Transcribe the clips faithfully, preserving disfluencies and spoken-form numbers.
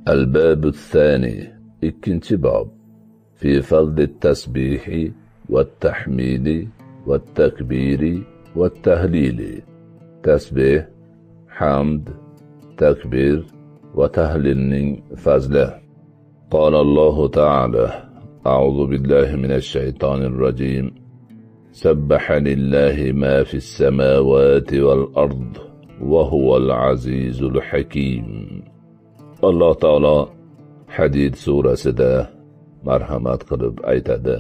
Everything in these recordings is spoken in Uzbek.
الباب الثاني ikkinchi bob في فضل التسبيح والتحميد والتكبير والتهليل. تسبيح، حمد، تكبير وتهليل فضله. قال الله تعالى: أعوذ بالله من الشيطان الرجيم. سبح لله ما في السماوات والأرض وهو العزيز الحكيم. Allah Taala Hadid surasida marhamat qilib aytadi: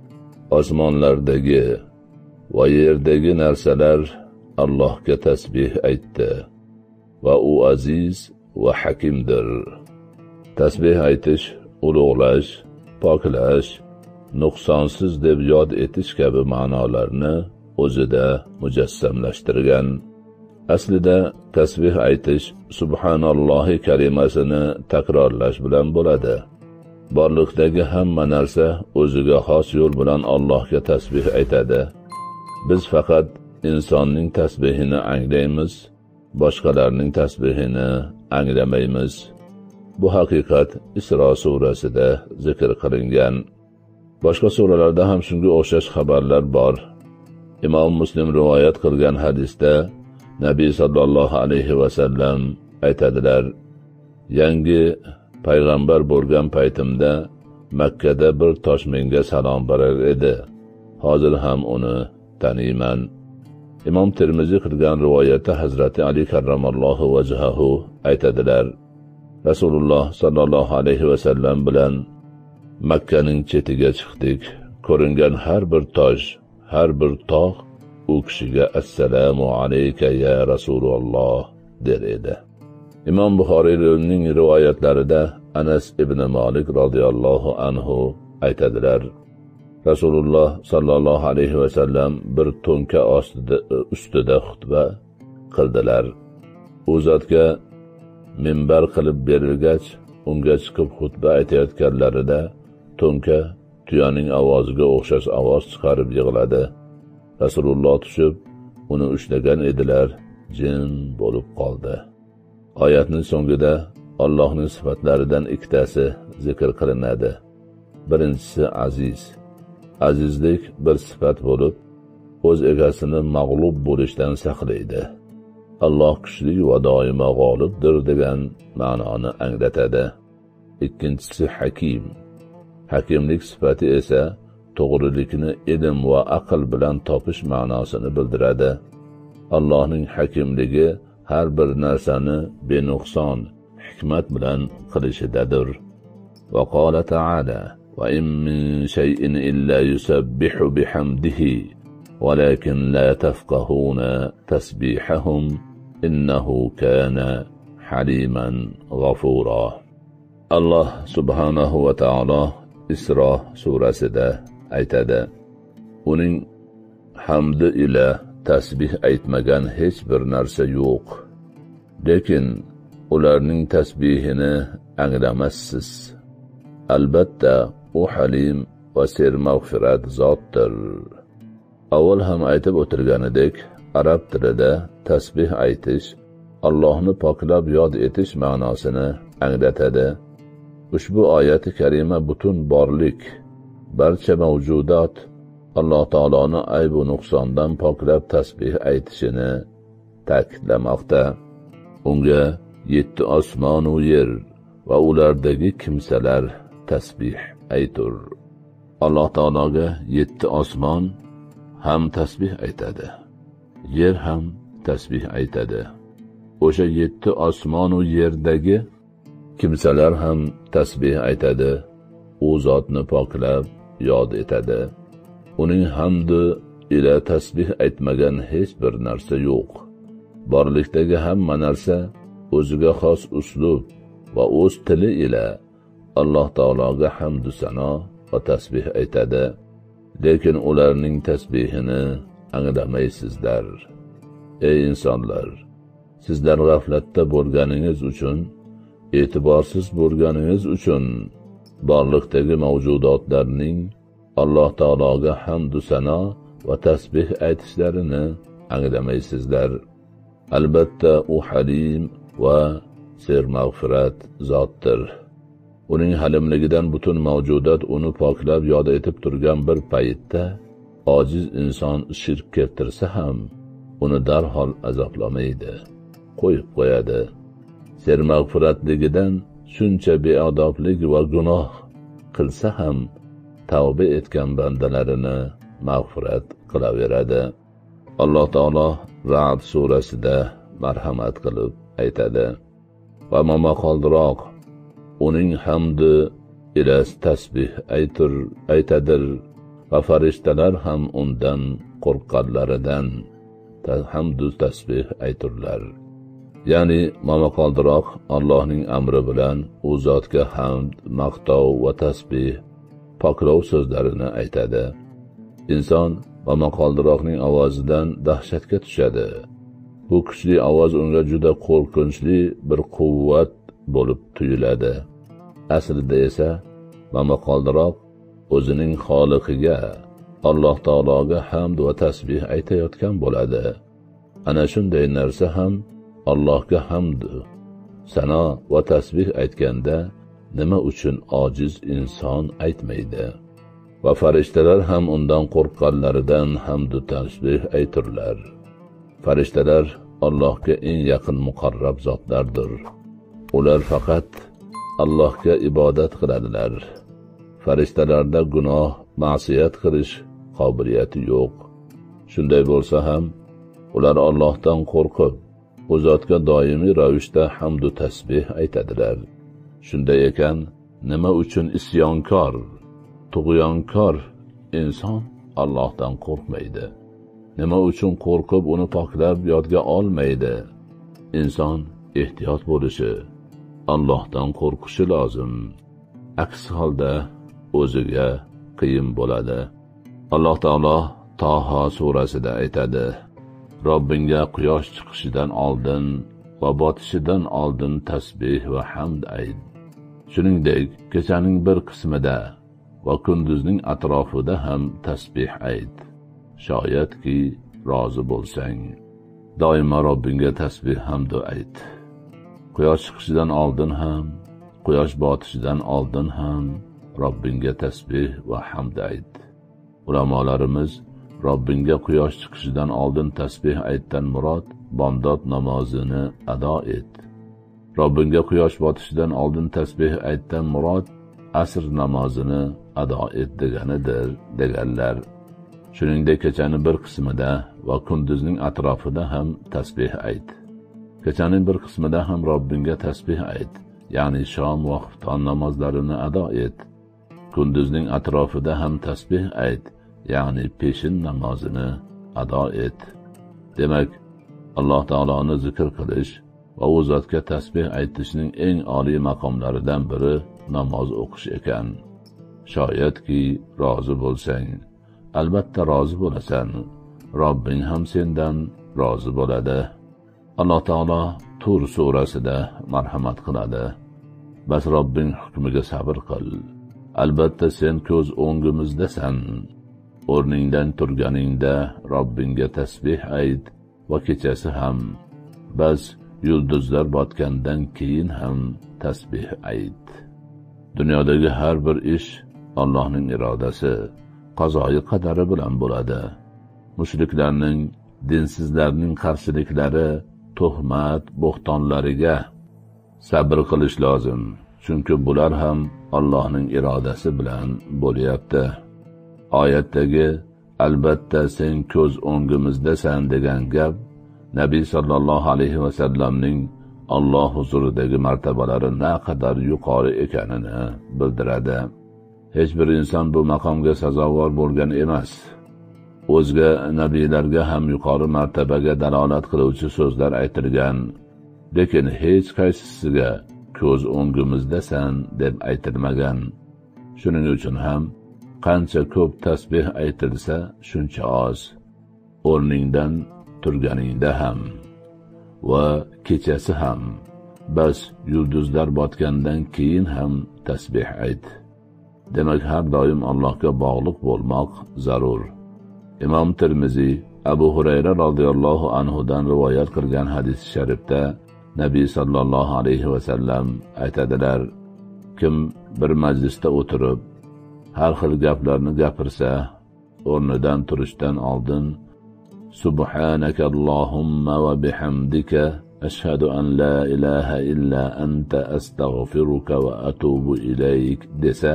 Osmonlardagi va yerdagi narsalar Allohga tasbih aytdi va u aziz va hakimdir. Tasbih aytish, ulug'lash, poklash, nuqsonsiz deb yod etish kabi ma'nolarni o'zida mujassamlashtirgan. Aslida tasbih aytish subhanallohi kalimasini takrorlash bilan bo'ladi. Borliqdagi hamma narsa o'ziga xos yo'l bilan Allohga tasbih aytadi. Biz faqat insonning tasbihini anglaymiz, boshqalarning tasbihini anglamaymiz. Bu haqiqat Isro surasida zikr qilingan. Boshqa suralarda ham shunga o'xshash xabarlar bor. Imom Muslim rivoyat qilgan hadisda Nabiy sallallohu alayhi va sallam aytadilar: Yangi payg'ambar bo'lgan paytimda Makkada bir tosh menga salom berar edi. Hozir ham uni taniyman. Imom Termiziy qilgan rivoyatda Hazrati Ali karramallohu vajhahu aytadilar: Rasululloh sallallohu alayhi va sallam bilan Makkaning chetiga chiqdik. Ko'ringan har bir tosh, har bir tog' u kishiga assalomu alayka ya Rasululloh der edi. Imom Buxoriyning rivoyatlarida Anas ibn Malik radhiyallohu anhu aytadilar: Rasululloh sallallohu alayhi va sallam bir to'nka ostida ustida xutba qildilar. U zotga minbar qilib berilgach, unga chiqib xutba aytayotganlarida to'nka tuyaning ovoziga o'xshash ovoz chiqarib yig'ladi. Rasululloh tushib, uni ushlagan edilar, jim bo'lib qoldi. Oyatning so'ngida Allohning sifatlaridan ikkitasi zikr qilinadi. Birinchisi aziz. Azizlik bir sifat bo'lib, o'z egasini mag'lub bo'lishdan saqlaydi. Alloh kuchli va doimo g'olibdir degan ma'noni anglatadi. Ikkinchisi hakim. Hakimlik sifati esa to'g'rilikni ilm va aql bilan topish ma'nosini bildiradi. Allohning hakimligi har bir narsani benuqson hikmat bilan qilishidadir. Va qala ta'ala: "Va in min shay'in illa yusabbihu bihamdihi, walakin la tafqahuna tasbihahum, innahu kana haliman g'afura." Allah subhanahu va ta'ala Isro surasida aytadi: Uning hamdi ila tasbih aytmagan hech bir narsa yo'q. Lekin ularning tasbihini anglamassiz. Albatta, u halim va sermag'firat zotdir. Avval ham aytib o'tirganidek, arab tilida tasbih aytish Allohni poklab yod etish ma'nosini anglatadi. Ushbu oyati karima butun borlik, barcha mavjudot Alloh taoloni ayb va nuqsondan poklab tasbih aytishini ta'kidlamoqda. Unga yetti osmon va yer va ulardagi kimsalar tasbih aytur. Alloh taologa yetti osmon ham tasbih aytadi, yer ham tasbih aytadi. O'sha yetti osmon va yerdagi kimsalar ham tasbih aytadi, u zotni poklab yod etadi. Uning hamdi ila tasbih aytmagan hech bir narsa yo'q. Borlikdagi hamma narsa o'ziga xos uslub va o'z tili ila Alloh taologa hamd va sano va tasbih aytadi. Lekin ularning tasbihini anglamaysizlar. Ey insonlar, sizlar g'aflatda bo'lganingiz uchun, e'tiborsiz bo'lganingiz uchun borliqdagi mavjudotlarning Alloh taologa hamd va sano va tasbih aytishlarini anglamaysizlar. Albatta u halim va sermag'firat zotdir. uning halimligidan butun mavjudot uni poklab yod etib turgan bir paytda ojiz inson shirk keltirsa ham uni darhol azoblamaydi, qo'yib qo'yadi. Sermag'firatligidan shuncha beodoblik va gunoh qilsa ham tavba etgan bandalarini mag'firat qilaveradi. Alloh taolo Ra'd surasida marhamat qilib aytadi: "Va momaqoldiroq uning hamdi ila tasbih aytur aytadir va farishtalar ham undan qo'rqqanlaridan hamdu tasbih ayturlar." Ya'ni momaqoldiroq Allohning amri bilan u zotga hamd, maqtov va tasbih, poklov so'zlarini aytadi. Inson momaqoldiroqning ovozidan dahshatga tushadi. Bu kuchli ovoz unga juda qo'rqinchli bir quvvat bo'lib tuyuladi. Aslida esa momaqoldiroq o'zining xoliqiga, Alloh taologa hamd va tasbih aytayotgan bo'ladi. Ana shunday narsa ham Allohga hamd, sano va tasbih aytganda nima uchun ojiz inson aytmaydi? Va farishtalar ham undan qo'rqqanlaridan hamd va tasbih ayturlar. Farishtalar Allohga eng yaqin muqarrab zotlardir. Ular faqat Allohga ibodat qiladilar. Farishtalarda gunoh, ma'siyat qilish qobiliyati yo'q. Shunday bo'lsa ham ular Allohdan qo'rqib, u zotga doimiy ravishda hamd va tasbih aytadilar. Shunday ekan, nima uchun isyonkor, tug'yonkor inson Allohdan qo'rqmaydi? Nima uchun qo'rqib uni poklab yodga olmaydi? Inson ehtiyot bo'lishi, Allohdan qo'rqishi lozim. Aks holda o'ziga qiyin bo'ladi. Alloh taolo Toha surasida aytadi: "Robbingga quyosh chiqishidan oldin va botishidan oldin tasbih va hamd ayt. Shuningdek, kechaning bir qismida va kunduzning atrofida ham tasbih ayt. Shoyatki rozi bo'lsang." Doimo Robbingga tasbih hamd ayt. Quyosh chiqishidan oldin ham, quyosh botishidan oldin ham Robbingga tasbih va hamd ayt. Ulamolarimiz Robbingga quyosh chiqishidan oldin tasbih aytdan murod bomdod namozini ado et. Robbingga quyosh botishidan oldin tasbih aytdan murod asr namozini ado et deganidir deganlar. Shuningdek, kechaning bir qismida va kunduzning atrofida ham tasbih ayt. Kechaning bir qismida ham Robbingga tasbih ayt, ya'ni shom va xufton namozlarini ado et. Kunduzning atrofida ham tasbih ayt, ya'ni peshin namozini ado et. Demak, Alloh taoloni zikr qilish va u zotga tasbih aytishning eng oliy maqomlaridan biri namoz o'qish ekan. Shoyatki rozi bo'lsang, albatta rozi bo'lasan. Robbing ham sendan rozi bo'ladi. Alloh taolo Tur surasida marhamat qiladi: "Bas Robbing hukmiga sabr qil. Albatta sen ko'z o'ngimizdasan. O'rningdan turganingda Robbingga tasbih ayt va kechasi ham, bas yulduzlar botgandan keyin ham tasbih ayt." Dunyodagi har bir ish Allohning irodasi, qazoyi qadari bilan bo'ladi. Mushriklarning, dinsizlarning qarshiliklari, tuhmat, bo'xtonlariga sabr qilish lozim. Chunki bular ham Allohning irodasi bilan bo'lyapti. Oyatdagi "albatta sen ko'z o'ngimizdasan" degan gap Nabiy sallallohu alayhi va sallamning Alloh huzuridagi martabalari naqadar yuqori ekanini bildiradi. Hech bir inson bu maqomga sazovor bo'lgan emas. O'zga nabiylarga ham yuqori martabaga dalolat qiluvchi so'zlar aytilgan, lekin hech qaysisiga ko'z o'ngimizdasan deb aytilmagan. Shuning uchun ham qancha ko'p tasbih aytilsa shuncha oz. O'rningdan turganingda ham va kechasi ham, bas yulduzlar botgandan keyin ham tasbih ayt. Demak, har doim Allohga bog'liq bo'lmoq zarur. Imom Tirmiziy Abu Hurayra radhiyallohu anhu dan rivoyat qilgan hadis sharifda Nabiy sallallohu alayhi va sallam aytadilar: "Kim bir majlisda o'tirib har xil gaplarni gapirsa, o'rnidan turishdan oldin Subhanaka Allohumma va bihamdika ashhadu an la ilaha illa anta astaghfiruka va atubu ilayk desa,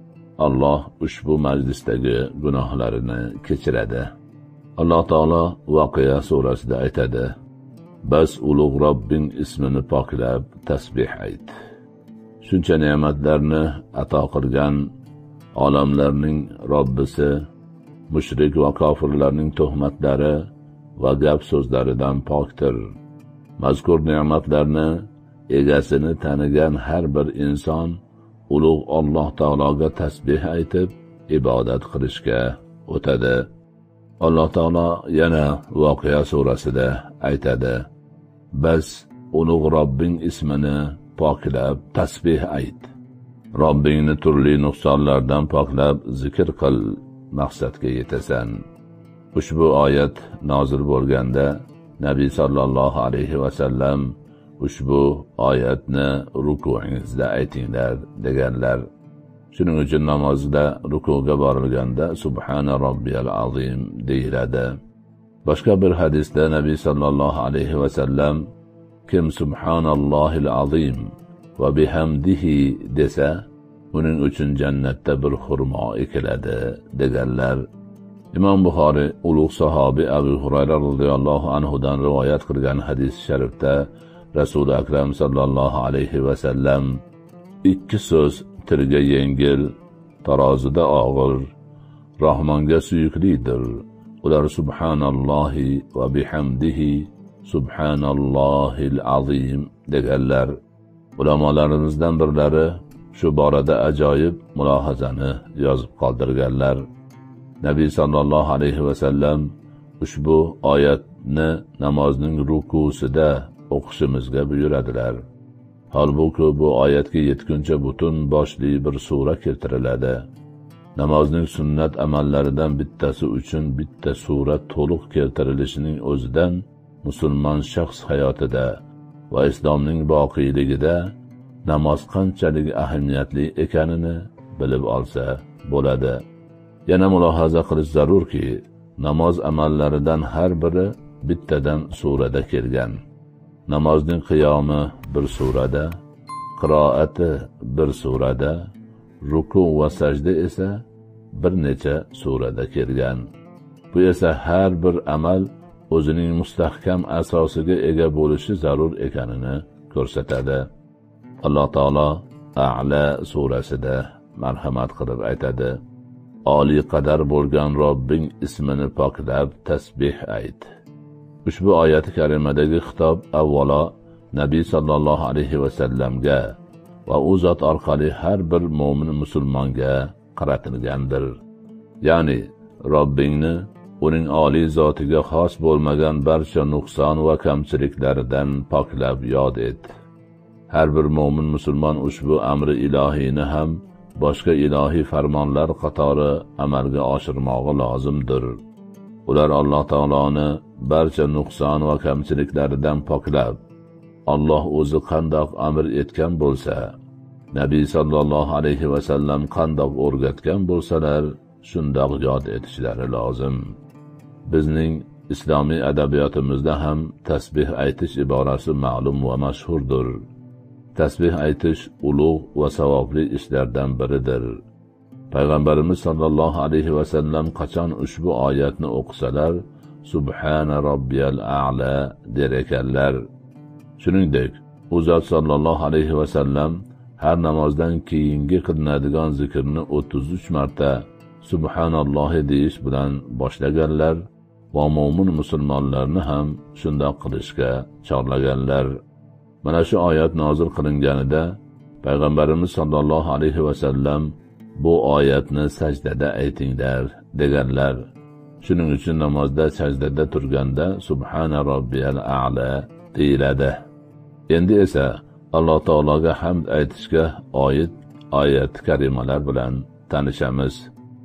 Alloh ushbu majlisdagi gunohlarini kechiradi. Alloh taolo Voqea surasida aytadi: "Bas ulug' Robbing ismini poklab tasbih ayt." Shuncha ne'matlarni ato qilgan olamlarning Robbisi mushrik va kofirlarning tuhmatlari va gap so'zlaridan pokdir. Mazkur ne'matlarni egasini tanigan har bir inson ulug' Alloh taologa tasbih aytib ibodat qilishga o'tadi. Alloh taolo yana Voqea surasida aytadi: "Bas ulug' Robbing ismini poklab tasbih ayt." Robbingni turli nuqsonlardan poklab zikr qil, maqsadga yetasan. Ushbu oyat nozil bo'lganda Nabiy sallallohu alayhi va sallam ushbu oyatni ruku'ingizda aytinglar deganlar. Shuning uchun namozda rukuga borilganda Subhana robbiyal azim deyiladi. Boshqa bir hadisda Nabiy sallallohu alayhi va sallam kim Subhanallohil azim va bihamdihi desa, uning uchun jannatda bir xurmo ekiladi deganlar. Imom Buxoriy ulug' sahobi Abu Hurayra radhiyallohu anhu dan rivoyat qilgan hadis sharifda Rasul akram sallallohu alayhi va sallam ikki so'z tilga yengil, tarozida og'ir, Rahmonga suyuklidir. Ular Subhanallohi va bihamdihi Subhanallohil azim deganlar. Ulamolarimizdan birlari shu borada ajoyib mulohazani yozib qoldirganlar. Nabiy sallallohu alayhi va sallam ushbu oyatni namozning rukusida o'qishimizga buyuradilar. Holbuki bu oyatga yetguncha butun boshli bir sura keltiriladi. Namozning sunnat amallaridan bittasi uchun bitta sura to'liq keltirilishining o'zidan musulmon shaxs hayotida va islomning boqiyligida namoz qanchalik ahamiyatli ekanini bilib olsa bo'ladi. Yana mulohaza qilish zarurki, namoz amallaridan har biri bittadan surada kelgan. Namozning qiyomi bir surada, qiroati bir surada, ruku va sajda esa bir necha surada kelgan. Bu esa har bir amal o'zining mustahkam asosiga ega bo'lishi zarur ekanini ko'rsatadi. Alloh taolo A'la surasida marhamat qilib aytadi: "Oliy qadar bo'lgan Robbing ismini poklab tasbih ayt." Ushbu oyat karimadagi xitob avvalo Nabiy sallallohu alayhi va sallamga va u zot orqali har bir mo'min musulmonga qaratilgandir. Ya'ni Robbingni uning oliy zotiga xos bo'lmagan barcha nuqson va kamchiliklaridan poklab yod et. Har bir mo'min musulmon ushbu amri ilohiyni ham boshqa ilohiy farmonlar qatori amalga oshirmog'i lozimdir. Ular Alloh taoloni barcha nuqson va kamchiliklaridan poklab, Alloh o'zi qandoq amr etgan bo'lsa, Nabiy sallallohu alayhi va sallam qandoq o'rgatgan bo'lsalar, shundoq yod etishlari lozim. Bizning islomiy adabiyotimizda ham tasbih aytish iborasi ma'lum va mashhurdir. Tasbih aytish ulug' va savobli ishlardan biridir. Payg'ambarimiz sallallohu alayhi va sallam qachon ushbu oyatni o'qisalar, Subhana robbiyal a'la der ekanlar. Shuningdek, u zot sallallohu alayhi va sallam har namozdan keyingi qilinadigan zikrni o'ttiz uch marta Subhanallohi deyish bilan boshlaganlar va mo'min musulmonlarni ham shundoq qilishga chorlaganlar. Mana shu oyat nozil qilinganida Payg'ambarimiz sallallohu alayhi va sallam bu oyatni sajdada aytinglar deganlar. Shuning uchun namozda sajdada turganda Subhana robbiyal a'la deyiladi. Endi esa Alloh taologa hamd aytishga oid oyat karimalar bilan tanishamiz.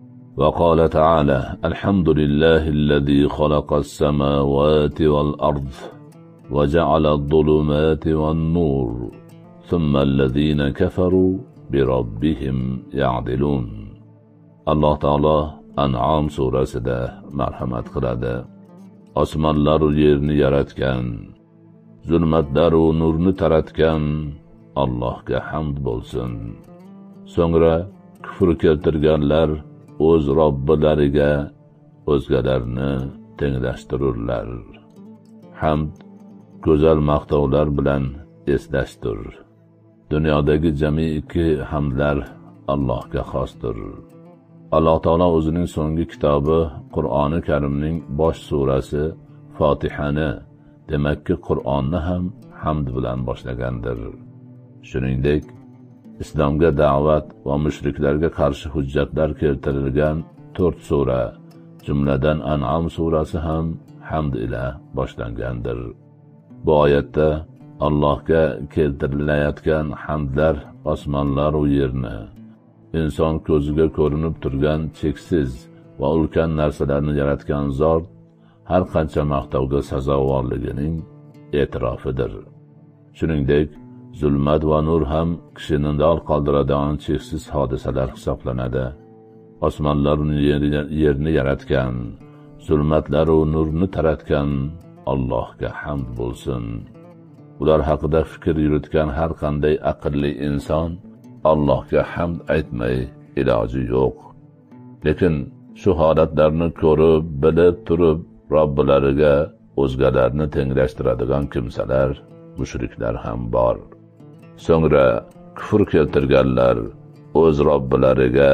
Va qala ta'ala: Alhamdulillahillazi xalaqas samawati wal ard va ja'ala adh-dhulumati wan nur thumma allazina kafaru بِرَبِّهِمْ يَعْدِلُونَ. Alloh taolo An'am surasida marhamat qiladi. Osmonlar va yerni yaratgan, zulmatlar va nurni taratgan Allohga hamd bo'lsin. So'ngra kufr keltirganlar o'z Robbilariga o'zgalarni tenglashtirurlar. Hamd go'zal maqtovlar bilan eslashdir. Dunyodagi jamiiki hamdlar Allohga xosdir. Alloh taolo o'zining so'nggi kitobi Qur'oni Karimning bosh surasi Fotihani, demakki Qur'onni ham hamd bilan boshlagandir. Shuningdek, islomga da'vat va mushriklarga qarshi hujjatlar keltirilgan to'rt sura, jumladan An'am surasi ham hamd ila boshlangandir. Bu oyatda Allohga keltirilayotgan hamdlar osmonlar va yerni, inson ko'ziga ko'rinib turgan cheksiz va ulkan narsalarni yaratgan zot har qancha maqtovga sazovorligining e'tirofidir. Shuningdek, zulmat va nur ham kishini dol qoldiradigan cheksiz hodisalar hisoblanadi. Osmonlarni yerni yaratgan, zulmatlar va nurni taratgan Allohga hamd bo'lsin. Ular haqida fikr yuritgan har qanday aqlli inson Allohga hamd aytmay iloji yo'q. Lekin shu holatlarni ko'rib, bilib turib Robbilariga o'zgalarni tenglashtiradigan kimsalar, mushriklar ham bor. So'ngra kufr keltirganlar o'z Robbilariga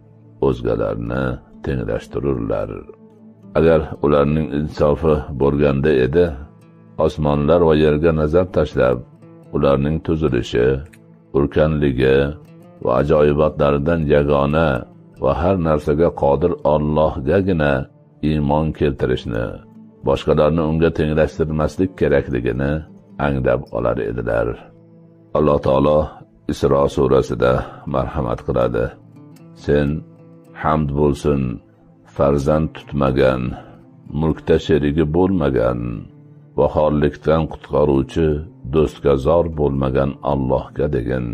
o'zgalarni tenglashtirurlar. Agar ularning insofi bo'lganda edi, osmonlar va yerga nazar tashlab, ularning tuzilishi, ulkanligi va ajoyibotlaridan yagona va har narsaga qodir Allohgagina iymon keltirishni, boshqalarni unga tenglashtirmaslik kerakligini anglab olar edilar. Alloh taolo Isro surasida marhamat qiladi. Sen hamd bo'lsin farzand tutmagan, mulkda sherigi bo'lmagan va xorlikdan qutqaruvchi, do'stga zor bo'lmagan Allohga degin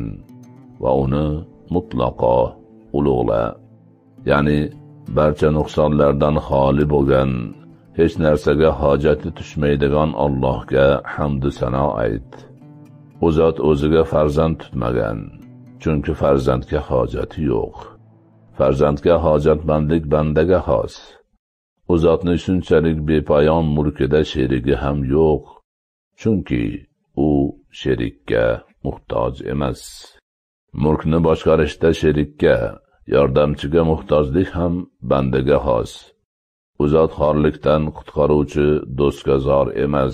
va uni mutlaqo ulug'la. Ya'ni barcha nuqsonlardan xoli bo'lgan, hech narsaga hojati tushmaydigan Allohga hamd sano ayt. U zot o'ziga farzand tutmagan, chunki farzandga hojati yo'q. Farzandga hojatmandlik bandaga xos. U zotning shunchalik bepoyon mulkida sherigi ham yo'q, chunki u sherikka muhtoj emas. Mulkni boshqarishda sherikka, yordamchiga muhtojlik ham bandaga xos. U zot xorlikdan qutqaruvchi, do'stga zor emas,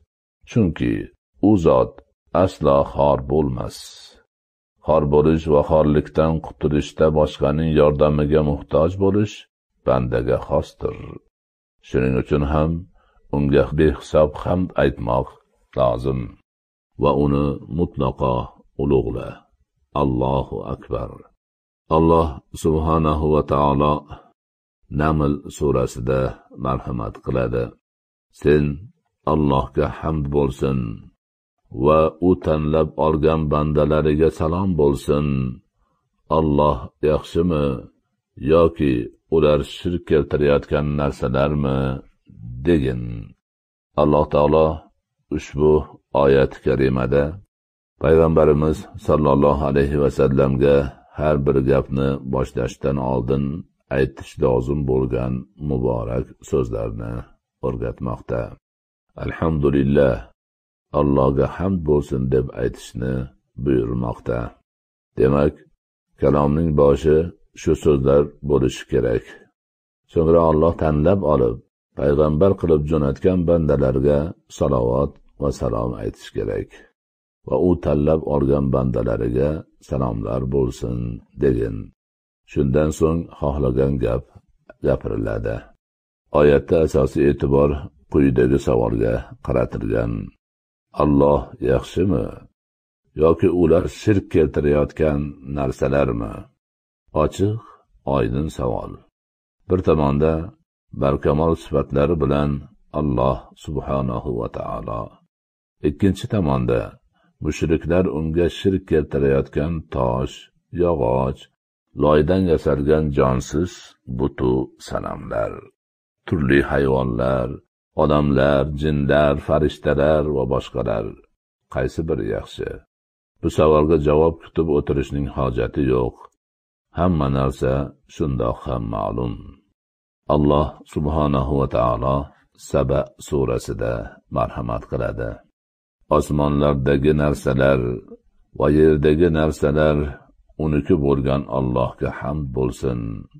chunki u zot aslo xor bo'lmas. Xor bo'lish va xorlikdan qutulishda boshqaning yordamiga muhtoj bo'lish bandaga xosdir. Shuning uchun ham unga behisob hamd aytmoq lozim va uni mutlaqo ulug'la. Allohu akbar. Alloh subhanahu va taolo Naml surasida marhamat qiladi. Sen Allohga hamd bo'lsin va u tanlab olgan bandalariga salom bo'lsin. Alloh yaxshimi yoki ular shirk keltirayotgan narsalarmi degin. Alloh taolo ushbu oyat karimada Payg'ambarimiz sallallohu alayhi va sallamga har bir gapni boshlashdan oldin aytish lozim bo'lgan muborak so'zlarni o'rgatmoqda. Alhamdulillah, Allohga hamd bo'lsin deb aytishni buyurmoqda. Demak, kalomning boshi shu so'zlar bo'lishi kerak. So'ngra Alloh tanlab olib, payg'ambar qilib jo'natgan bandalarga salovat va salom aytish kerak. Va u tanlab olgan bandalariga salomlar bo'lsin degin. Shundan so'ng xohlagan gap gapiriladi. Oyatda asosiy e'tibor quyidagi savolga qaratilgan. Alloh yaxshimi yoki ular shirk keltirayotgan narsalarmi? Ochiq, oydin savol. Bir tomonda barkamol sifatlari bilan Alloh subhanahu va taolo, ikkinchi tomonda mushriklar unga shirk keltirayotgan tosh yog'och, loydan yasalgan jonsiz butu sanamlar, turli hayvonlar, odamlar, jinlar, farishtalar va boshqalar. Qaysi biri yaxshi? Bu savolga javob kutib o'tirishning hojati yo'q. Hamma narsa shundoq ham ma'lum. Alloh subhanahu va taolo Saba surasida marhamat qiladi. Osmonlardagi narsalar va yerdagi narsalar uniki bo'lgan Allohga hamd bo'lsin.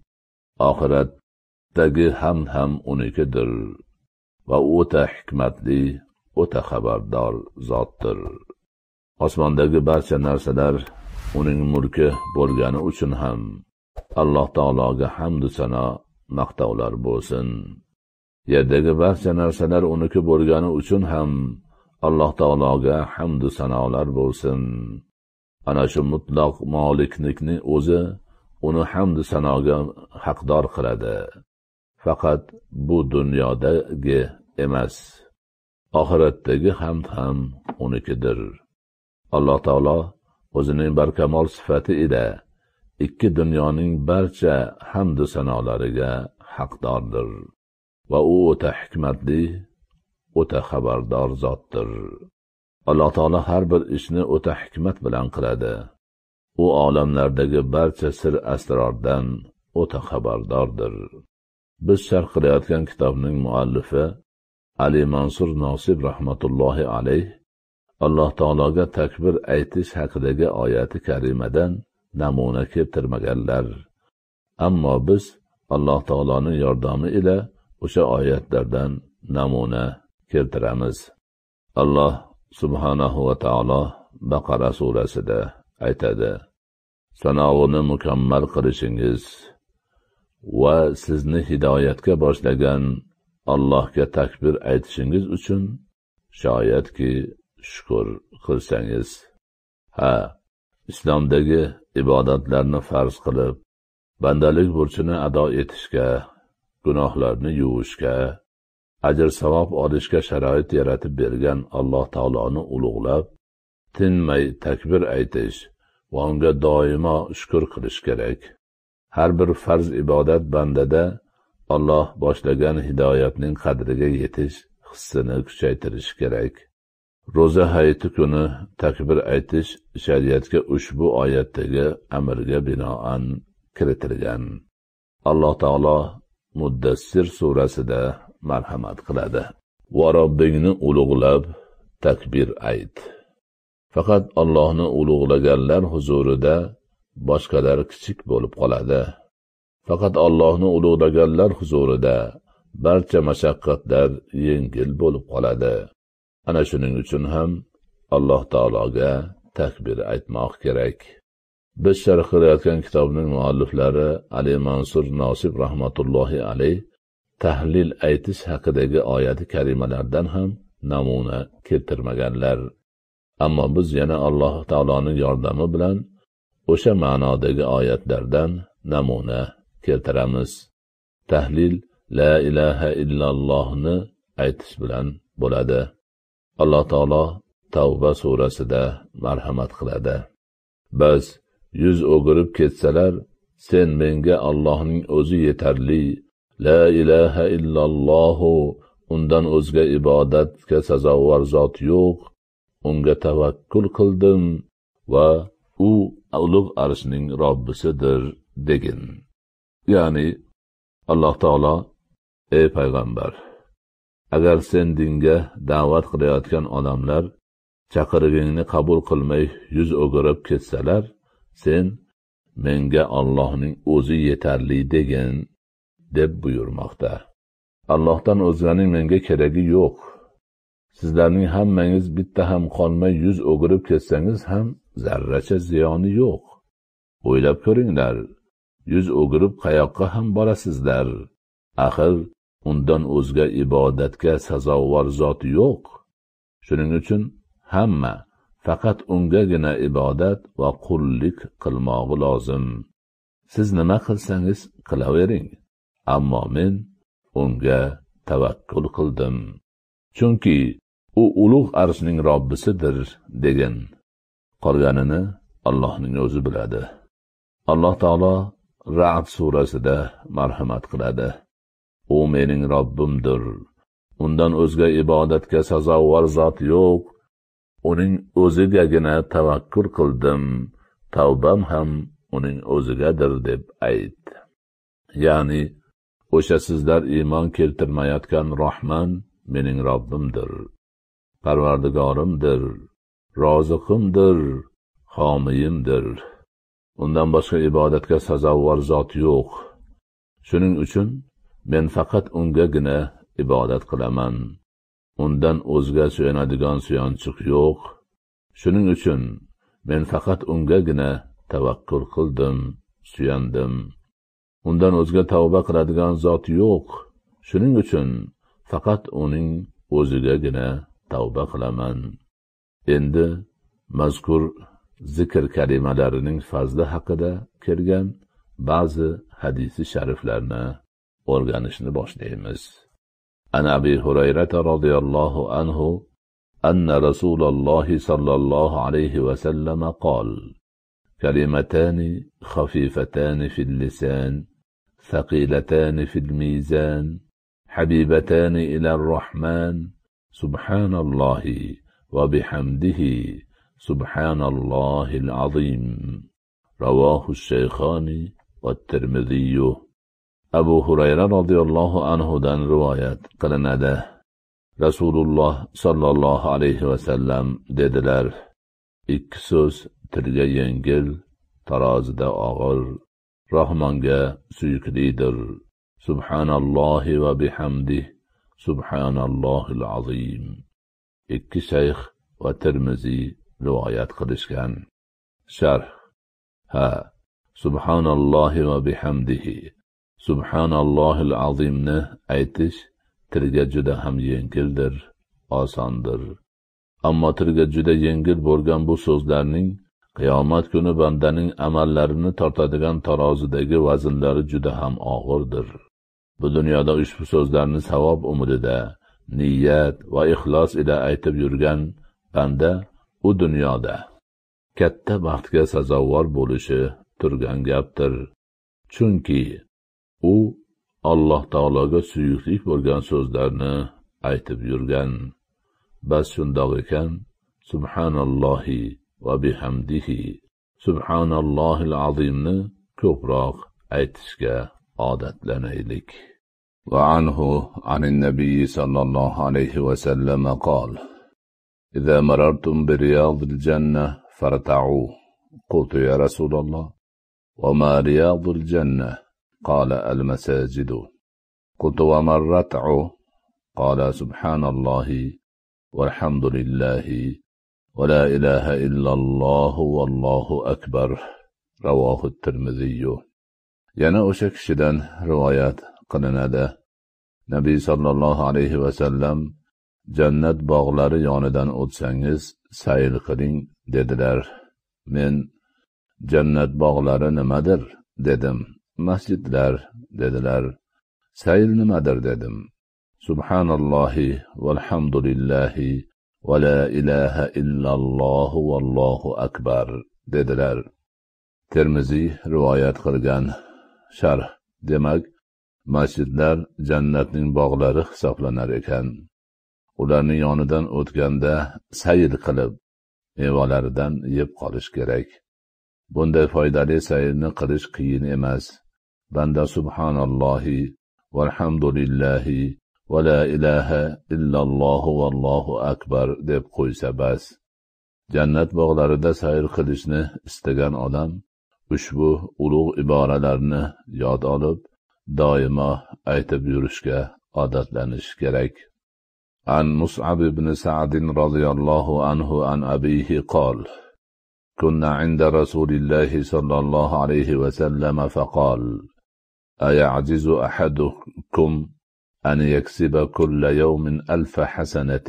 Oxiratdagi hamd ham unikidir va o'ta hikmatli, o'ta xabardor zotdir. Osmondagi barcha narsalar uning mulki bo'lgani uchun ham Alloh taologa hamd va sano, maqtovlar bo'lsin. Yerdagi barcha narsalar uniki bo'lgani uchun ham Alloh taologa hamd va sanolar bo'lsin. Ana shu mutlaq moliklikning o'zi uni hamd va sanoga haqdor qiladi. Faqat bu dunyodagi emas, oxiratdagi hamd ham unikidir. Alloh taolo o'zining barkamol sifati ila ikki dunyoning barcha hamd va sanolariga haqdordir va u o'ta hikmatli, o'ta xabardor zotdir. Alloh taolo har bir ishni o'ta hikmat bilan qiladi. U olamlardagi barcha sir asrordan o'ta xabardordir. Biz sharh qilayotgan kitobning muallifi Ali Mansur Nosib rahmatullohi alayh Alloh taologa takbir aytish haqidagi oyati karimadan namuna keltirmaganlar. Ammo biz Alloh taoloning yordami ila o'sha oyatlardan namuna keltiramiz. Alloh subhanahu va taolo Baqara surasida aytadi: Sanoqni mukammal qilishingiz va sizni hidoyatga boshlagan Allohga takbir aytishingiz uchun shoyatki shukr qilsangiz. Ha, islomdagi ibodatlarni farz qilib, bandalik burchini ado etishga, gunohlarni yuvishga, ajr savob olishga sharoit yaratib bergan Alloh taoloni ulug'lab, tinmay takbir aytish va unga doimo shukr qilish kerak. Har bir farz ibodat bandada Alloh boshlagan hidoyatning qadriga yetish hissini kuchaytirish kerak. Ro'za hayiti kuni takbir aytish shariatga ushbu oyatdagi amrga binoan kiritilgan. Alloh taolo Muddassir surasida marhamat qiladi: Va Robbingni ulug'lab takbir ayt. Faqat Allohni ulug'laganlar huzurida boshqalar kichik bo'lib qoladi. Faqat Allohni ulug'laganlar huzurida barcha mashaqqatlar yengil bo'lib qoladi. Ana shuning uchun ham Alloh taologa takbir aytmoq kerak. Biz sharh qilayotgan kitobning mualliflari Ali Mansur Nosib rahmatullohi alayh tahlil aytish haqidagi oyati karimalardan ham namuna keltirmaganlar. Ammo biz yana Alloh taoloning yordami bilan o'sha ma'nodagi oyatlardan namuna keltiramiz. Tahlil la ilaha illallohni aytish bilan bo'ladi. Alloh taolo Tavba surasida marhamat qiladi: Bas yuz o'girib ketsalar, sen menga Allohning o'zi yetarli, la ilaha illallohu, undan o'zga ibodatga sazovor zot yo'q, unga tavakkul qildim va u ulug' arshning Robbisidir degin. Ya'ni Alloh taolo: ey payg'ambar, agar sen dinga da'vat qilayotgan odamlar chaqirig'ingni qabul qilmay yuz o'girib ketsalar, sen menga Allohning o'zi yetarli degin deb buyurmoqda. Allohdan o'zganing menga keragi yo'q. Sizlarning hammangiz bitta ham qolmay yuz o'girib ketsangiz ham zarracha ziyoni yo'q. O'ylab ko'ringlar, yuz o'girib qayoqqa ham borasizlar? Axir undan o'zga ibodatga sazovor zot yo'q. Shuning uchun hamma faqat ungagina ibodat va qullik qilmog'i lozim. Siz nima qilsangiz qilavering, ammo men unga tavakkul qildim. Chunki u ulug' arshning Robbisidir degin. Qolganini Allohning o'zi biladi. Alloh taolo Ra'd surasida marhamat qiladi. U mening Robbimdir. Undan o'zga ibodatga sazovor zot yo'q. Uning o'zigagina tavakkul qildim. Tavbam ham uning o'zigadir deb ayt. Ya'ni o'sha sizlar iymon keltirmayotgan Rahman mening Robbimdir. Parvardigorimdir, roziqimdir, homiyimdir. Undan boshqa ibodatga sazovor zot yo'q. Shuning uchun men faqat ungagina ibodat qilaman. Undan o'zga suyanadigan suyanchiq yo'q. Shuning uchun men faqat ungagina tavakkul qildim, suyandim. Undan o'zga tavba qiladigan zot yo'q. Shuning uchun faqat uning o'zigagina tavba qilaman. Endi mazkur zikr kalimalarining fazli haqida kelgan ba'zi hadisi shariflarni o'rganishni boshlaymiz. An Abi Hurayra radhiyallohu anhu anna Rasululloh sallallohu alayhi va sallam qala: Kalimatani khafifatani fil lisan, thaqilatani fil mizan, habibatani ila ar-Rahman, subhanallahi wa bihamdihi, subhanallahil azim. Rawahu ash-Shaykhani va at-Tirmidhi. Abu Hurayra radhiyallohu anhu dan rivoyat qilinadi. Rasululloh sallallohu alayhi va sallam dedilar: ikki so'z tilga yengil, tarozida og'ir, Rahmonga suyuklidir. Subhanallohi va bihamdihi, subhanallohil azim. Ikki shayx va Tirmizi rivoyat qilishgan. Sharh: ha, subhanallohi va bihamdihi, subhanallohil azimni aytish tilga juda ham yengildir, osondir. Ammo tilga juda yengil bo'lgan bu so'zlarning qiyomat kuni bandaning amallarini tortadigan tarozidagi vaznlari juda ham og'irdir. Bu dunyoda ushbu so'zlarni savob umidida, niyat va ixlos ila aytib yurgan banda u dunyoda katta baxtga sazovor bo'lishi turgan gapdir. Chunki u Alloh taologa suyukli bo'lgan so'zlarni aytib yurgan. Bas shundoq ekan, subhanallohi va bihamdihi, subhanallohil azimni ko'proq aytishga odatlanaylik. Va anhu anin nabiy sallallohu alayhi va sallam qala: إذا مررتم برياض الجنة فارتعوا. قلت يا رسول الله وما رياض الجنة؟ قال المساجد. قلت وما الرتع؟ قال سبحان الله والحمد لله ولا إله إلا الله والله أكبر. رواه الترمذي. yana o'sha kishidan rivoyat qilinadi. Nabiy sallallohu alayhi va sallam jannat bog'lari yonidan o'tsangiz sayl qiling dedilar. Men jannat bog'lari nimadir dedim. Masjidlar dedilar. Sayl nimadir dedim. Subhanallohi valhamdulillahi va la ilaha illalloh vallohu akbar dedilar. Termiziy rivoyat qilgan. Sharh: demak, masjidlar jannatning bog'lari hisoblanar ekan. Ularning yonidan o'tganda sayl qilib, mevalaridan yeb qolish kerak. Bunday foydali sayrni qilish qiyin emas. Banda subhanallohi valhamdulillahi va la ilaha illalloh vallohu akbar deb qo'ysa bas. Jannat bog'larida sayr qilishni istagan odam ushbu ulug' iboralarni yod olib, doimo aytib yurishga odatlanish kerak. An Mus'ab ibn Sa'd radhiyallohu anhu an abihi qala: كنا عند رسول الله صلى الله عليه وسلم فقال: أيعجز أحدكم أن يكسب كل يوم ألف حسنة؟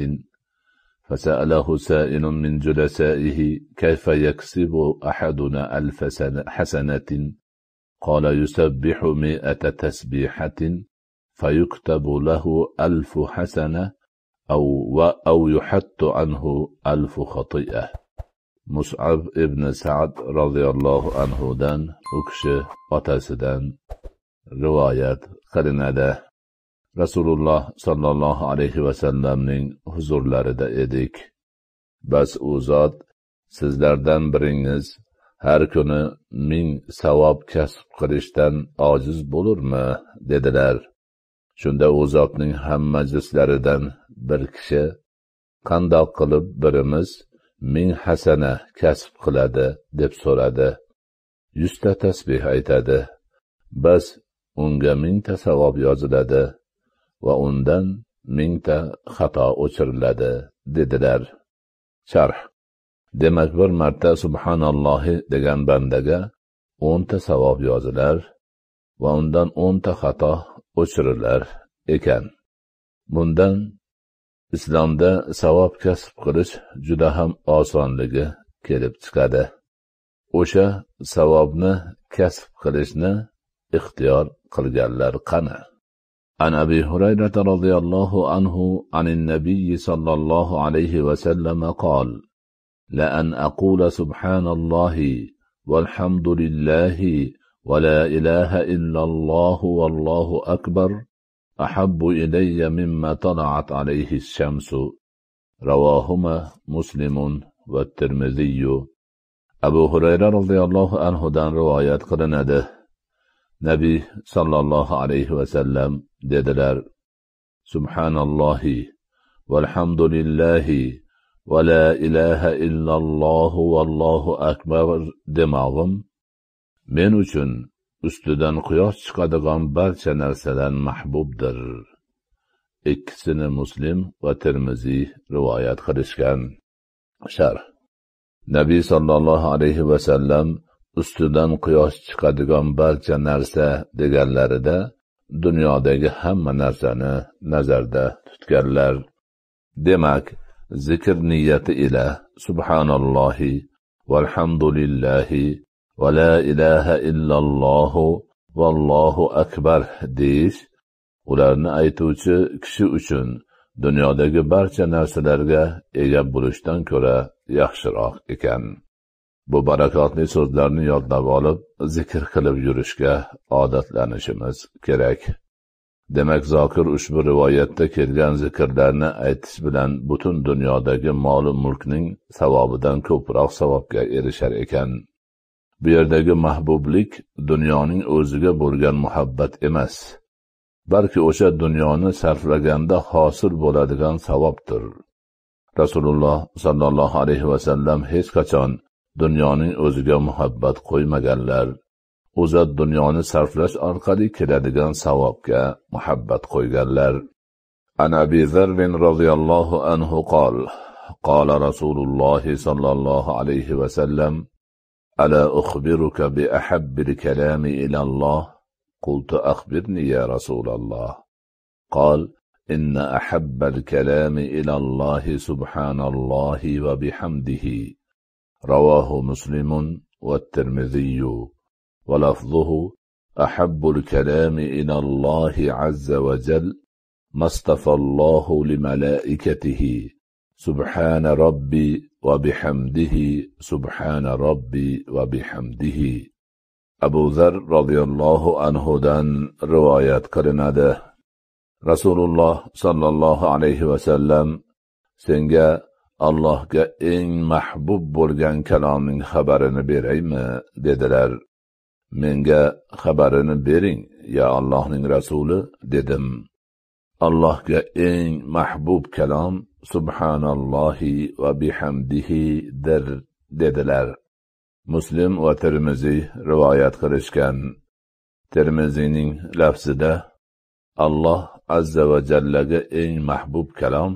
فسأله سائل من جلسائه: كيف يكسب أحدنا ألف حسنة؟ قال: يسبح مئة تسبيحة فيكتب له ألف حسنة أو, أو يحط عنه ألف خطيئة. Mus'ab ibn Sa'd roziyallohu anhudan, u kishi otasidan rivoyat qilinadi. Rasululloh sallallohu alayhi va sallamning huzurlarida edik. Bas u zot, sizlardan biringiz har kuni ming savob kasb qilishdan ojiz bo'lurmi, dedilar. Shunda u zotning ham majlislaridan bir kishi, qandoq qilib birimiz ming hasana kasb qiladi deb so'radi. Yuzta tasbih aytadi. Bas unga mingta savob yoziladi va undan mingta xato o'chiriladi, dedilar. Sharh: demak, bir marta subhanallohi degan bandaga o'nta savob yozilar va undan o'nta xato o'chirilar ekan. Bundan islomda savob kasb qilish juda ham osonligi kelib chiqadi. O'sha savobni kasb qilishni ixtiyor qilganlar qani? An Abi Hurayra radhiyallohu anhu anin nabiy sallallohu alayhi va sallam qol: la an aqula subhanallohi walhamdulillahi va la ilaha illalloh wallohu akbar ahabbu ilayya mimma tala'at alayhi ash-shamsu. Ravahuma Muslimun va Tirmiziy. Abu Hurayra radhiyallohu anhu dan rivoyat qilinadi. Nabiy sallallohu alayhi va sallam dedilar: subhanallohi valhamdulillahi va la ilaha illalloh vallohu akbar demog'im men uchun ustidan quyosh chiqadigan barcha narsadan mahbubdir. Ikkisini Muslim va Termiziy rivoyat qilishgan. Sharh: Nabiy sallallohu alayhi va sallam ustidan quyosh chiqadigan barcha narsa deganlarida dunyodagi hamma narsani nazarda tutganlar. Demak, zikr niyati ila subhanallohi valhamdulillahi va la ilaha illalloh vallohu akbar deyish ularni aytuvchi kishi uchun dunyodagi barcha narsalarga ega bo'lishdan ko'ra yaxshiroq ekan. Bu barakotli so'zlarni yodlab olib, zikr qilib yurishga odatlanishimiz kerak. Demak, zokir ushbu rivoyatda kelgan zikrlarni aytish bilan butun dunyodagi mol va mulkning savobidan ko'proq savobga erishar ekan. Bu yerdagi mahbublik dunyoning o'ziga bo'lgan muhabbat emas, balki o'sha dunyoni sarflaganda hosil bo'ladigan savobdir. Rasululloh sallallohu alayhi va sallam hech qachon dunyoning o'ziga muhabbat qo'ymaganlar. U zot dunyoni sarflash orqali keladigan savobga muhabbat qo'yganlar. An Abi Zarr radhiyallohu anhu qol: qala Rasululloh sallallohu alayhi va sallam: ala ukhbiruka bi ahabbil kalami ila Allah? Qultu akhbirni ya Rasulullah. Qal: inna ahabbal kalami ila Allah subhanallahi va bihamdihi. Rawahu Muslimun va Tirmiziy. Wa lafzuhu: ahabbul kalami ila Allah azza wa jal mastafa Allah li malaikatihi subhana rabbi va bihamdihi subhana rabbi va bihamdihi. Abu Zarr radhiyallohu anhu dan rivoyat qilinadi. Rasululloh sallallohu alayhi va sallam: senga Allohga eng mahbub bo'lgan kalomning xabarini beraymi, dedilar. Menga xabarini bering, ya Allohning rasuli, dedim. Allohga eng mahbub kalom subhanallohi va bihamdihi dir, dedilar. Muslim va Termiziy rivoyat qilishgan. Termiziyning lafzida Alloh azza va jallaga eng mahbub kalom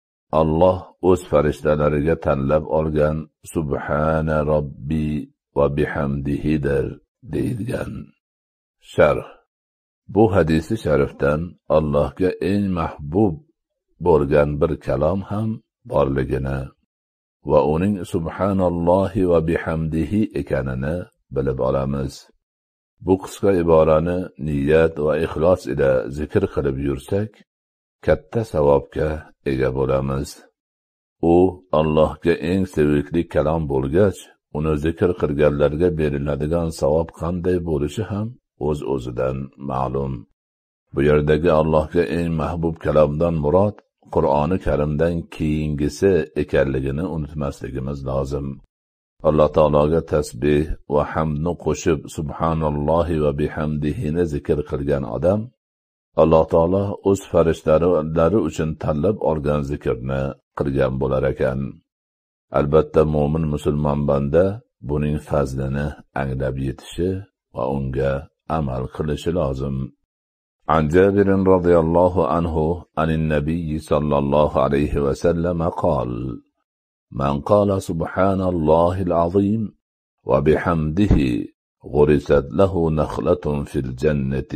Alloh o'z farishtalariga tanlab olgan subhana robbi va bihamdihidir deyilgan. Sharh: bu hadisi sharifdan Allohga eng mahbub bo'lgan bir kalom ham borligini va uning subhanallohi va bihamdihi ekanini bilib olamiz. Bu qisqa iborani niyat va ixlos ila zikr qilib yursak, katta savobga ega bo'lamiz. u Allohga eng sevikli kalom bo'lgach, uni zikr qilganlarga beriladigan savob qanday bo'lishi ham o'z-o'zidan ma'lum. Bu yerdagi Allohga eng mahbub kalomdan murod Qur'oni Karimdan keyingisi ekanligini unutmasligimiz lozim. Alloh taologa tasbih va hamdni qo'shib subhanallohi va bihamdihini zikr qilgan odam Alloh taolo o'z farishtalari uchun tanlab olgan zikrni qilgan bo'lar ekan. Albatta mo'min musulmon banda buning fazlini anglab yetishi va unga amal qilishi lozim. عن جابر رضي الله عنه عن النبي صلى الله عليه وسلم قال: من قال سبحان الله العظيم وبحمده غرست له نخلة في الجنة.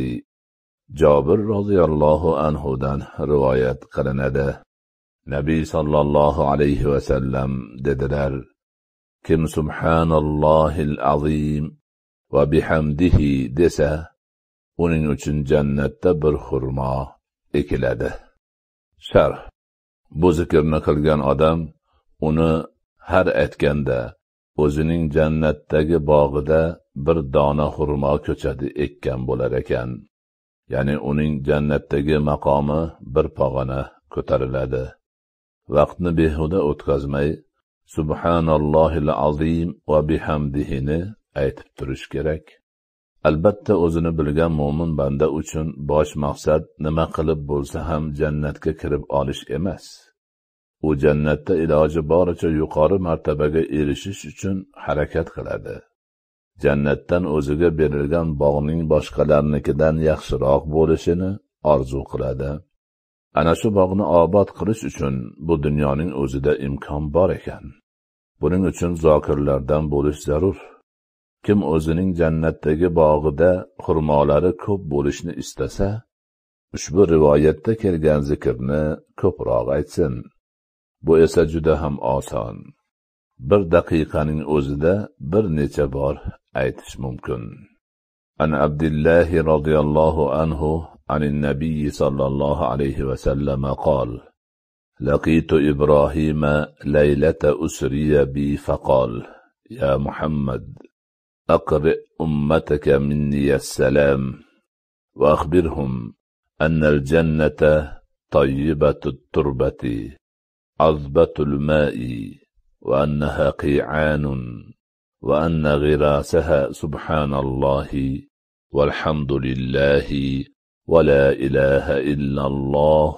Jabir roziyallohu anhudan rivoyat qilinadi. Nabiy sallallohu alayhi va sallam dedilar: Kim subhanallohil azim va bihamdihi desa, uning uchun jannatda bir xurmo ekiladi. Sharh: bu zikrni qilgan odam uni har aytganda o'zining jannatdagi bog'ida bir dona xurmo ko'chati ekkan bo'lar ekan. Ya'ni uning jannatdagi maqomi bir pog'ona ko'tariladi. Vaqtni behuda o'tkazmay subhanallohil azim va bihamdihini aytib turish kerak. Albatta o'zini bilgan mo'min banda uchun bosh maqsad nima qilib bo'lsa ham jannatga kirib olish emas. U jannatda iloji boricha yuqori martabaga erishish uchun harakat qiladi. Jannatdan o'ziga berilgan bog'ning boshqalarnikidan yaxshiroq bo'lishini orzu qiladi. Ana shu bog'ni obod qilish uchun bu dunyoning o'zida imkon bor ekan. Buning uchun zokirlardan bo'lish zarur. Kim o'zining jannatdagi bog'ida xurmolari ko'p bo'lishni istasa, ushbu rivoyatda kelgan zikrni ko'proq aytsin. Bu esa juda ham oson. Bir daqiqaning o'zida bir necha bor aytish mumkin. An Abdullah radhiyallohu anhu عن النبي صلى الله عليه وسلم قال: لقيت إبراهيم ليلة أسري بي فقال: يا محمد أقرئ أمتك مني السلام وأخبرهم أن الجنة طيبة التربة عذبة الماء وأنها قيعان وأن غراسها سبحان الله والحمد لله ولا إله إلا الله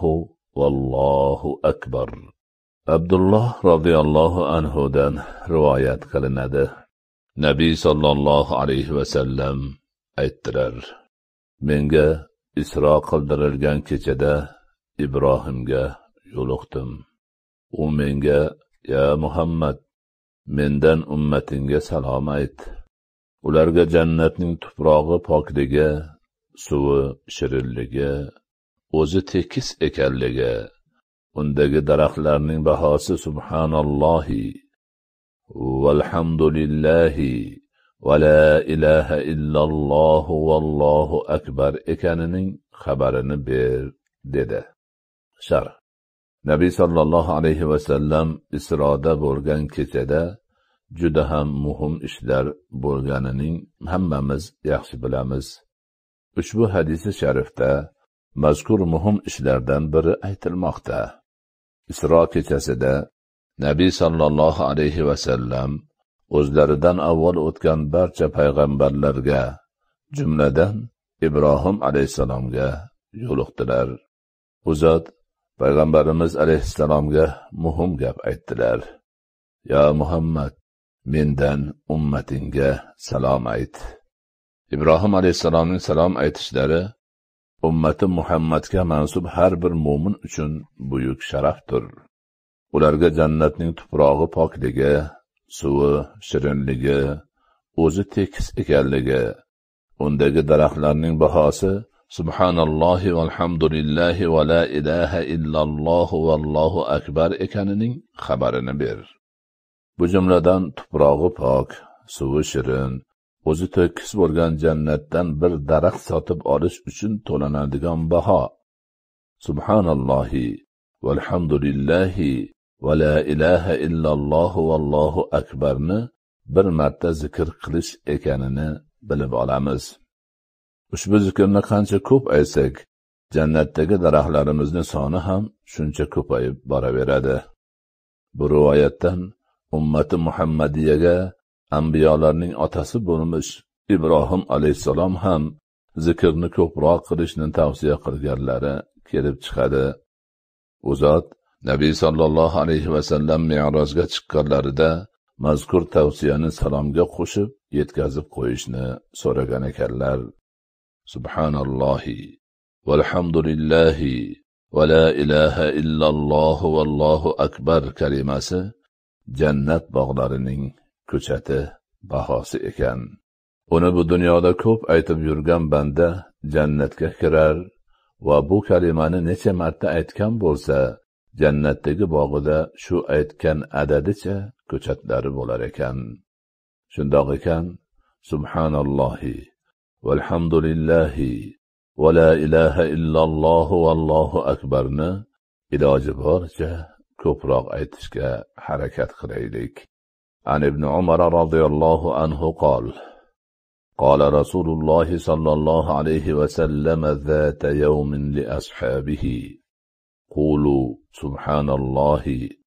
والله أكبر. Abdullah roziyallohu anhudan rivoyat qilinadi. Nabiy sallallohu alayhi va sallam aytdilar: Menga Isro qildirilgan kechada Ibrohimga yo'liqdim. U menga: Ya Muhammad, mendan ummatingga salom ayt. Ularga jannatning tuprog'i pokligi, suvi shirinligi, o'zi tekis ekanligi, undagi daraxtlarning bahosi subhanallohi valhamdulillahi va la ilaha illalloh vallohu akbar ekanining xabarini ber, dedi. Sharh: Nabiy sallallohu alayhi va sallam Isroda bo'lgan kechada juda ham muhim ishlar bo'lganining hammamiz yaxshi bilamiz. Ushbu hadisi sharifda mazkur muhim ishlardan biri aytilmoqda. Isro kechasida Nabiy sallallohu alayhi va sallam o'zlaridan avval o'tgan barcha payg'ambarlarga, jumladan Ibrohim alayhisalomga yo'liqdilar. U zot payg'ambarimiz alayhisalomga muhim gap aytdilar. Ya Muhammad, mendan ummatingga salom ayt. Ibrohim alayhisalomning salom aytishlari ummati Muhammadga mansub har bir mo'min uchun buyuk sharafdir. Ularga jannatning tuprog'i pokligi, suvi shirinligi, o'zi tekis ekanligi, undagi daraxtlarning bahosi subhanallohi valhamdulillahi va la ilaha illalloh vallohu akbar ekanining xabarini ber. Bu jumladan tuprog'i pok, suvi shirin, o'zi tekis bo'lgan jannatdan bir daraxt sotib olish uchun to'lanadigan baho. Subhanallohi valhamdulillahi va la ilaha illalloh vallohu akbarni bir marta zikr qilish ekanini bilib olamiz. Ushbu zikrni qancha ko'p aytsak, jannatdagi daraxtlarimizning soni ham shuncha ko'payib boraveradi. Bu rivoyatdan ummati Muhammadiyaga anbiyolarning otasi bo'lmish Ibrohim alayhissalom ham zikrni ko'proq qilishni tavsiya qilganlari kelib chiqadi. U zot Nabiy sallallohu alayhi va sallam Mi'rojga chiqqanlarida mazkur tavsiyani salomga qo'shib yetkazib qo'yishni so'ragan ekanlar. Subhanallohi valhamdulillahi va la ilaha illalloh vallohu akbar kalimasi jannat bog'larining ko'chati bahosi ekan. Uni bu dunyoda ko'p aytib yurgan banda jannatga kirar va bu kalimani necha marta aytgan bo'lsa, jannatdagi bog'ida shu aytgan adadicha ko'chatlari bo'lar ekan. Shundoq ekan, subhanallohi valhamdulillahi va la ilaha illalloh vallohu akbarni iloji boricha ko'proq aytishga harakat qilaylik. An ibn Umar radhiyallohu anhu qol: قال رسول الله صلى الله عليه وسلم ذات يوم لأصحابه: قولوا سبحان الله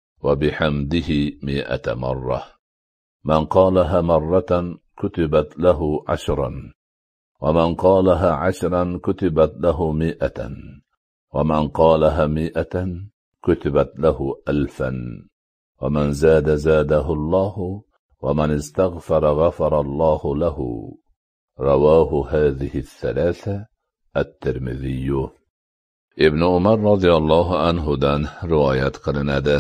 وبحمده مئة مرة، من قالها مرة كتبت له عشرا، ومن قالها عشرا كتبت له مئة، ومن قالها مئة كتبت له ألفا، ومن زاد زاده الله، ومن استغفر غفر الله له. رواه هذه الثلاثة الترمذي. Ibn Umar radhiyallohu anhudan rivoyat qilinadi.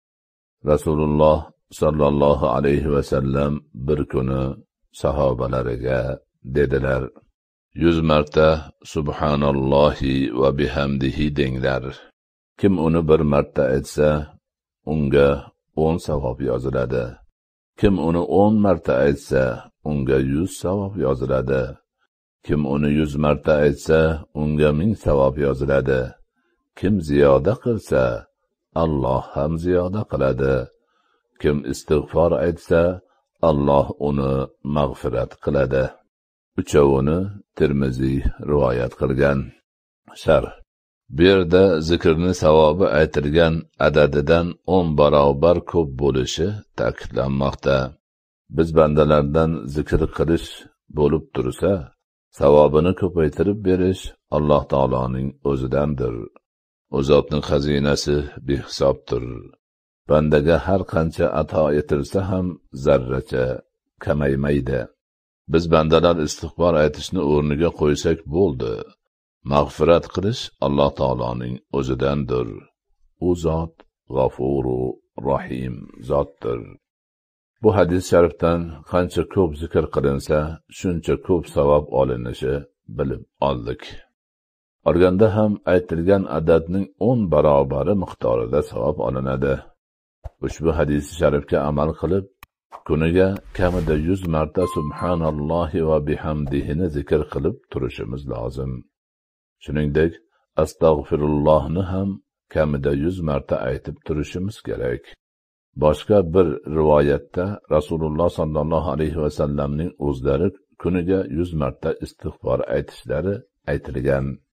Rasululloh sallallohu alayhi va sallam bir kuni sahobalariga dedilar: yuz marta subhanallohi va bihamdihi denglar. Kim uni bir marta aytsa, unga o'n savob yoziladi. Kim uni o'n marta aytsa, unga yuz savob yoziladi. Kim uni yuz marta aytsa, unga ming savob yoziladi. Kim ziyoda qilsa, Alloh ham ziyoda qiladi. Kim istig'for aytsa, Alloh uni mag'firat qiladi. Uchovini Tirmiziy rivoyat qilgan. Sharh: bu yerda zikrni savobi aytilgan adadidan o'n barobar ko'p bo'lishi ta'kidlanmoqda. Biz bandalardan zikr qilish bo'lib tursa, savobini ko'paytirib berish Alloh taoloning o'zidandir. U zotning xazinasi behisobdir. Bandaga har qancha ato etilsa ham zarracha kamaymaydi. Biz bandalar istig'for aytishni o'rniga qo'ysak bo'ldi. Mag'firat qilish Alloh taoloning o'zidandir. U zot G'afuru Rahim zotdir. Bu hadis sharifdan qancha ko'p zikr qilinsa, shuncha ko'p savob olinishi bilib oldik. Olganda ham aytilgan adadning o'n barobari miqdorida savob olinadi. Ushbu hadis sharifga amal qilib, kuniga kamida yuz marta subhanallohi va bihamdihini zikr qilib turishimiz lozim. Shuningdek, astag'firullohni ham kamida yuz marta aytib turishimiz kerak. Boshqa bir rivoyatda Rasululloh sallallohu alayhi va sallamning o'zlari kuniga yuz marta istig'for aytishlari aytilgan.